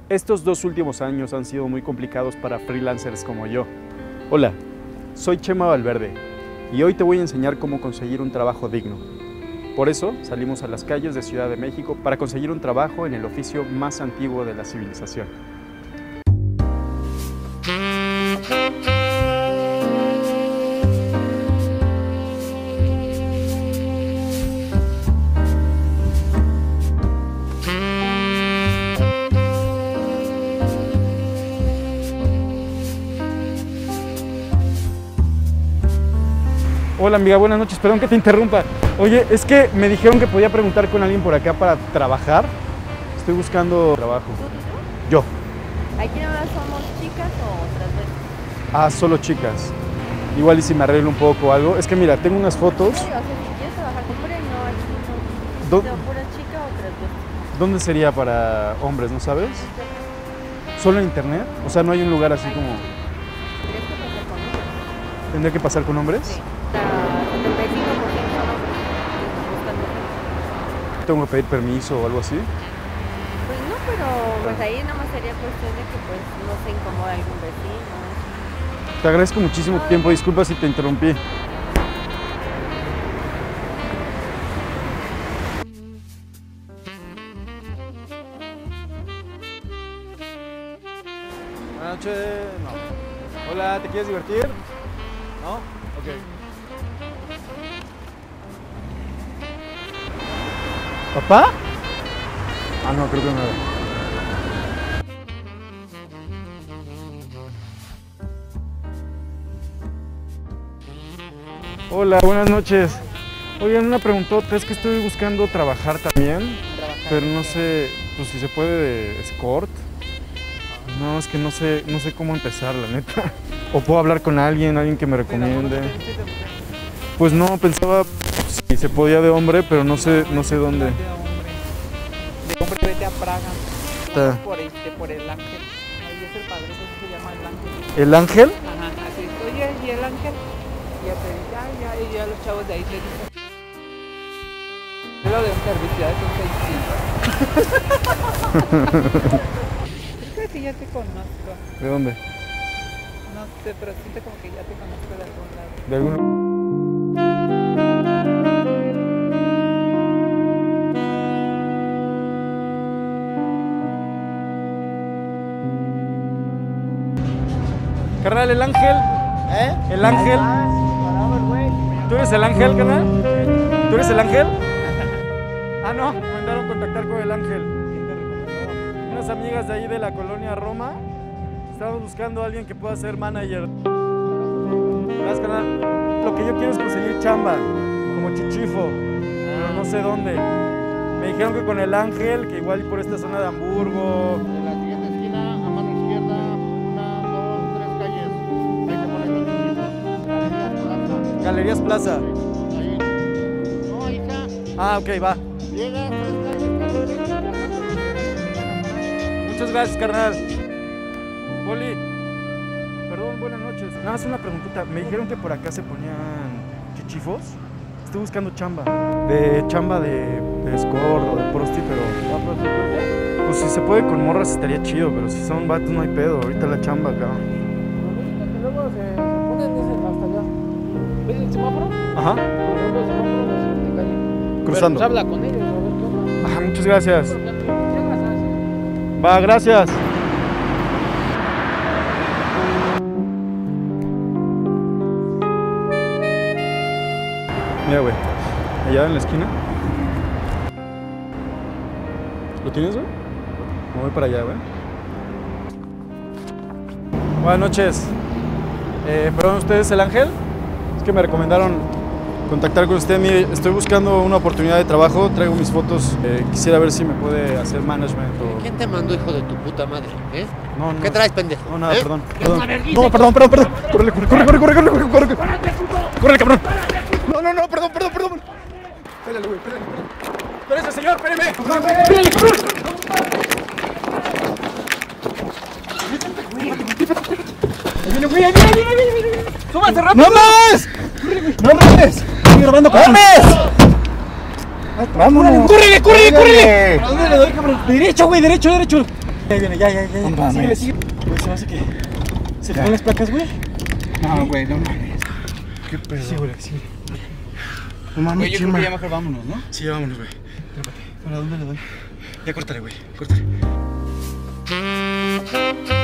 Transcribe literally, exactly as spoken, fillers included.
Estos dos últimos años han sido muy complicados para freelancers como yo. Hola, soy Chema Valverde y hoy te voy a enseñar cómo conseguir un trabajo digno. Por eso salimos a las calles de Ciudad de México para conseguir un trabajo en el oficio más antiguo de la civilización. Hola amiga, buenas noches, perdón que te interrumpa. Oye, es que me dijeron que podía preguntar con alguien por acá para trabajar. Estoy buscando trabajo. Yo. ¿Aquí nada más somos chicas o otras veces? Ah, solo chicas. Igual y si me arreglo un poco o algo. Es que mira, tengo unas fotos. Sí, o sea, si quieres trabajar con hombre, no, aquí no. ¿Dó No, pura chica o otras veces. ¿Dónde sería para hombres, no sabes? ¿Solo en internet? O sea, no hay un lugar así como... ¿Tendrías que pasar con hombres? ¿Tendría que pasar con hombres? Sí. setenta y cinco por ciento son hombres que buscan mujeres. ¿Tengo que pedir permiso o algo así? Pues no, pero pues ahí nada más sería cuestión de que pues no se incomoda algún vecino. Te agradezco muchísimo tu tiempo, disculpa si te interrumpí. Buenas noches. No. Hola, ¿te quieres divertir? ¿No? Ok. ¿Papá? Ah, no, creo que no. Hola, buenas noches. Oigan, una preguntota, es que estoy buscando trabajar también, Trabajar pero no sé, pues si se puede de escort. No, es que no sé, no sé cómo empezar, la neta. O puedo hablar con alguien, alguien que me recomiende. Pues no, pensaba si se podía de hombre, pero no sé, no sé dónde. De hombre vete a Praga. Está. Por este, por el ángel. Ahí es el padre, eso se llama el ángel. ¿El ángel? Ajá, así es. Oye, ¿y el ángel? Y ya te dice, ay, ya, y ya los chavos de ahí te dicen. Es lo de un servicio, son seiscientos. Creo que ya te conozco. ¿De dónde? No sé, pero siento como que ya te conozco de algún lado. ¿De algún... Carnal, el ángel. ¿Eh? El ángel. ¿Tú eres el ángel, carnal? ¿Tú eres el ángel? Ah, no, me mandaron a contactar con el ángel. Unas amigas de ahí de la colonia Roma. Estamos buscando a alguien que pueda ser manager. Gracias, carnal. Lo que yo quiero es conseguir chamba, como chichifo, pero no sé dónde. Me dijeron que con el ángel, que igual por esta zona de Hamburgo. En la siguiente esquina, a mano izquierda, una, dos, tres calles. Ahí te pones el Galerías Plaza. Ahí. No, ahí está. Ah, ok, va. Llega, tres calles. Muchas gracias, carnal. Poli, perdón, buenas noches. Nada más una preguntita. Me dijeron que por acá se ponían chichifos. Estoy buscando chamba. De chamba de, de escort o de prosti, pero... Pues si se puede con morras estaría chido, pero si son vatos no hay pedo. Ahorita la chamba acá. Luego se ponen hasta allá. ¿Ves el semáforo? Ajá. Luego el semáforo de siguiente calle. Cruzando. Pues habla con ellos, a ver qué onda. Ah, muchas gracias. Llegas a... Va, gracias. Mira, güey, allá en la esquina. ¿Lo tienes, güey? Me voy para allá, güey. Buenas noches. Eh, perdón, ¿usted es el ángel? Es que me recomendaron contactar con usted. Mire, estoy buscando una oportunidad de trabajo, traigo mis fotos. Eh, quisiera ver si me puede hacer management o... ¿Quién te mandó, hijo de tu puta madre? ¿Eh? No, no. ¿Qué traes, pendejo? No, nada, ¿Eh? perdón. ¿Qué perdón. es una vergüenza? No, perdón, perdón, perdón. Corre, corre, corre, corre, corre, corre, corre, corre, corre. Corre, cabrón. No, no, no, perdón, perdón, perdón. Espérale, güey, espérale, espérale. Espérese, señor, espéreme. Espérale, cabrón. Ahí viene, güey, ahí viene, ahí viene, ahí viene. ¡Súbase rápido! ¡No más! ¡No mames! Estoy grabando con... ¡Mames! ¡Vámonos! ¡Córrele, córrele, córrele! ¿A dónde le doy, cabrón? Derecho, güey, derecho, derecho. Ya viene, ya, ya, ya. No mames. Síguele, síguele. Güey, se me hace que. ¿Se te van las placas, güey? No, güey, no mames. ¿Qué pedo? Sí, güey, sí. No mames, Oye, yo creo Chema. que ya mejor vámonos, ¿no? Sí, vámonos, güey. Trépate. ¿Para dónde le doy? Ya córtale, güey. Córtale.